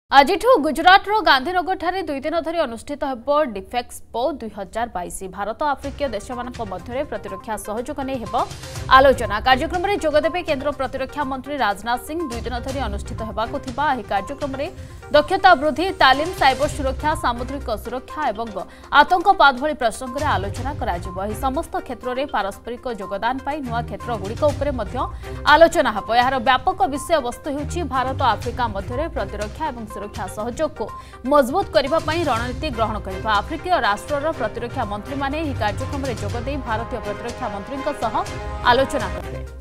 आज गुजरातर गांधीनगर ठारे 2 दिन धरी अनुष्ठित हो डिफेक्सपो 2022 भारत आफ्रिकीय देश मध्य प्रतिरक्षा सहयोग नहीं हेब आलोचना। कार्यक्रम में जोगदेवे केन्द्र प्रतिरक्षा मंत्री राजनाथ सिंह 2 दिन धरी अनुष्ठित होगाकु कार्यक्रम में दक्षता वृद्धि तालीम साइबर सुरक्षा सामुद्रिक सुरक्षा और आतंकवाद भली प्रसंग में आलोचना कर समस्त क्षेत्र में पारस्परिक योगदान पाई नुआ क्षेत्र गुड़िक आलोचना हो। यार व्यापक विषय वस्तु होउछि भारत आफ्रिका मध्य प्रतिरक्षा और सुरक्षा सहयोग को मजबूत करने रणनीति ग्रहण करने आफ्रिकीय राष्ट्र प्रतिरक्षा मंत्री माने कार्यक्रम में जोगदे भारतीय प्रतिरक्षा मंत्री आलोचना करेंगे।